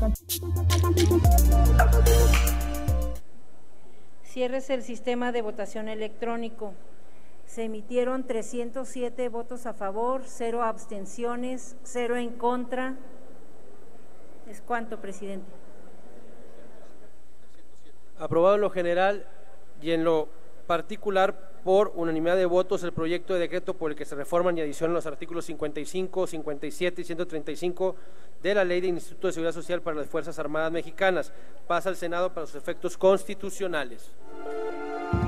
Ciérrese el sistema de votación electrónico. Se emitieron 307 votos a favor, 0 abstenciones, 0 en contra. ¿Es cuánto, presidente? Aprobado en lo general y en lo particular por unanimidad de votos el proyecto de decreto por el que se reforman y adicionan los artículos 55, 57 y 135 de la Ley del Instituto de Seguridad Social para las Fuerzas Armadas Mexicanas. Pasa al Senado para sus efectos constitucionales.